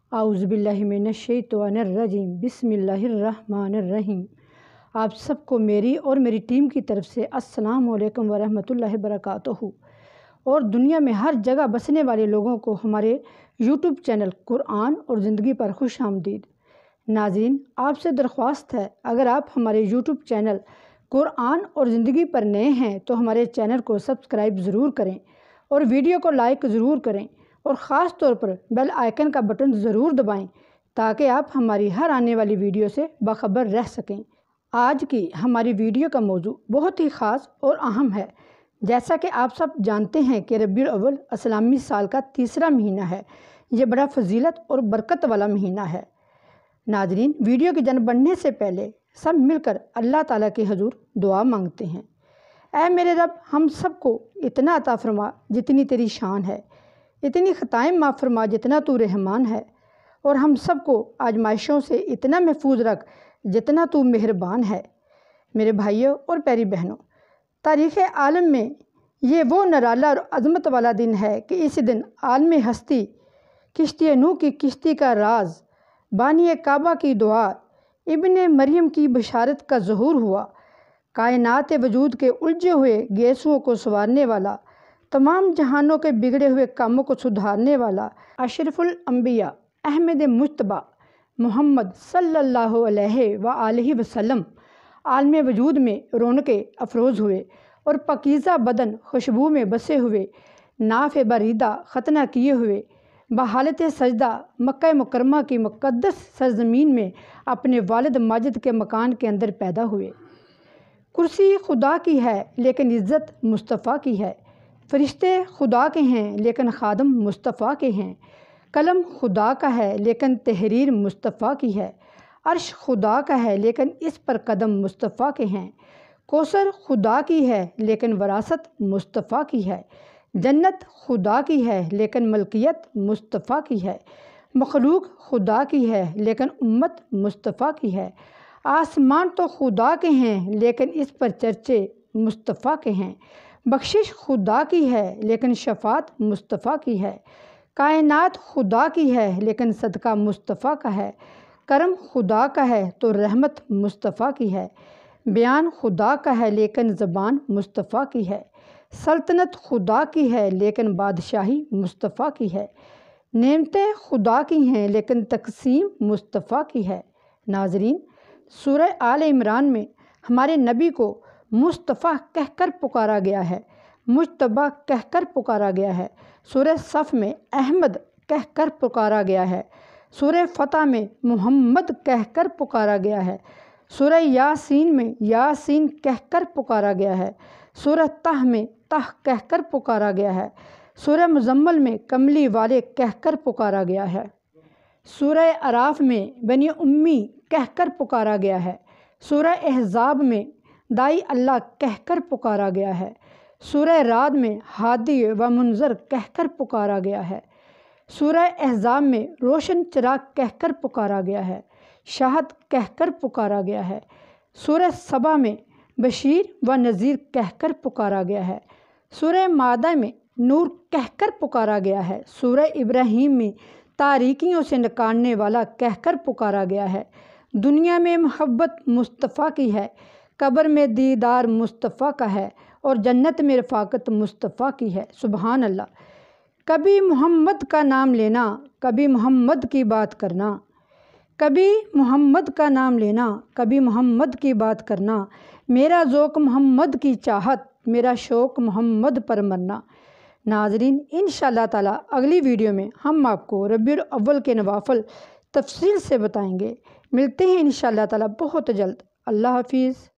اعوذ باللہ من الشیطان الرجیم بسم اللہ الرحمن الرحیم۔ آپ سب کو میری اور میری ٹیم کی طرف سے السلام علیکم ورحمۃ اللہ وبرکاتہ، اور دنیا میں ہر جگہ بسنے والے لوگوں کو ہمارے یوٹیوب چینل قرآن اور زندگی پر خوش آمدید۔ ناظرین، آپ سے درخواست ہے، اگر آپ ہمارے یوٹیوب چینل قرآن اور زندگی پر نئے ہیں تو ہمارے چینل کو سبسکرائب ضرور کریں اور ویڈیو کو لائک ضرور کریں، اور خاص طور پر بیل آئیکن کا بٹن ضرور دبائیں تاکہ آپ ہماری ہر آنے والی ویڈیو سے باخبر رہ سکیں۔ آج کی ہماری ویڈیو کا موضوع بہت ہی خاص اور اہم ہے۔ جیسا کہ آپ سب جانتے ہیں کہ ربیع الاول اسلامی سال کا تیسرا مہینہ ہے۔ یہ بڑا فضیلت اور برکت والا مہینہ ہے۔ ناظرین، ویڈیو کی جانب بڑھنے سے پہلے سب مل کر اللہ تعالیٰ کے حضور دعا مانگتے ہیں۔ اے میرے رب، ہم سب کو اتنا عطا فرما جتنی تیری شان ہے، اتنی خطائیں معاف فرما جتنا تو رحمان ہے، اور ہم سب کو آزمائشوں سے اتنا محفوظ رکھ جتنا تو مہربان ہے۔ میرے بھائیوں اور پیاری بہنوں، تاریخ عالم میں یہ وہ نرالا اور عظمت والا دن ہے کہ اس دن عالم ہستی کشتی نوح کی کشتی کا راز، بانی کعبہ کی دعا، ابن مریم کی بشارت کا ظہور ہوا۔ کائنات وجود کے الجھے ہوئے گیسوؤں کو سنوارنے والا، تمام جہانوں کے بگڑے ہوئے کاموں کو سدھارنے والا اشرف الانبیاء احمد مجتبی محمد صلی اللہ علیہ وآلہ وسلم عالم وجود میں رونقیں افروز ہوئے، اور پاکیزہ بدن خوشبو میں بسے ہوئے، ناف باریدہ ختنہ کیے ہوئے، بحالت سجدہ مکہ مکرمہ کی مقدس سرزمین میں اپنے والد ماجد کے مکان کے اندر پیدا ہوئے۔ کرسی خدا کی ہے لیکن عزت مصطفیٰ کی ہے، فرشتے خدا کے ہیں لیکن خادم مصطفیٰ کے ہیں، قلم خدا کا ہے لیکن تحریر مصطفیٰ کی ہے، عرش خدا کا ہے لیکن اس پر قدم مصطفیٰ کے ہیں، کوثر خدا کی ہے لیکن وراثت مصطفیٰ کی ہے، جنت خدا کی ہے لیکن ملکیت مصطفیٰ کی ہے، مخلوق خدا کی ہے لیکن امت مصطفیٰ کی ہے، آسمان تو خدا کے ہیں لیکن اس پر چرچے مصطفیٰ کے ہیں، بخشش خدا کی ہے لیکن شفاعت مصطفیٰ کی ہے، کائنات خدا کی ہے لیکن صدقہ مصطفیٰ کا ہے، کرم خدا کا ہے تو رحمت مصطفیٰ کی ہے، بیان خدا کا ہے لیکن زبان مصطفیٰ کی ہے، سلطنت خدا کی ہے لیکن بادشاہی مصطفیٰ کی ہے، نعمتیں خدا کی ہیں لیکن تقسیم مصطفیٰ کی ہے۔ ناظرین، سورہ آل عمران میں ہمارے نبی کو مصطفیٰ کہہ کر پکارا گیا ہے، مجتبی کہہ کر پکارا گیا ہے۔ سورہ صف میں احمد کہہ کر پکارا گیا ہے، سورہ فتح میں محمد کہہ کر پکارا گیا ہے، سورہ یاسین میں یاسین کہہ کر پکارا گیا ہے، سورہ طہ میں طہ کہہ کر پکارا گیا ہے، سورہ مزمل میں کملی والے کہہ کر پکارا گیا ہے، سورہ اعراف میں بنی امی کہہ کر پکارا گیا ہے، سورہ احزاب میں دائی اللہ کہہ کر پکارا گیا ہے، سورہ رعد میں ہادی و منذر کہہ کر پکارا گیا ہے، سورہ احزاب میں روشن چراغ کہہ کر پکارا گیا ہے، شاہد کہہ کر پکارا گیا ہے، سورہ سبا میں بشیر و نذیر کہہ کر پکارا گیا ہے، سورہ مائدہ میں نور کہہ کر پکارا گیا ہے، سورہ ابراہیم میں تاریکیوں سے نکالنے والا کہہ کر پکارا گیا ہے، دنیا میں محبت مصطفیٰ کی ہے، قبر میں دیدار مصطفیٰ کا ہے، اور جنت میں رفاقت مصطفیٰ کی ہے۔ سبحان اللہ۔ کبھی محمد کا نام لینا، کبھی محمد کی بات کرنا، کبھی محمد کا نام لینا، کبھی محمد کی بات کرنا، میرا ذوق محمد کی چاہت، میرا شوق محمد پر مرنا۔ ناظرین، انشاءاللہ تعالیٰ اگلی ویڈیو میں ہم آپ کو ربیع الاول کے نوافل تفصیل سے بتائیں گے۔ ملتے ہیں انشاءاللہ تعالیٰ بہت جلد۔ اللہ حافظ۔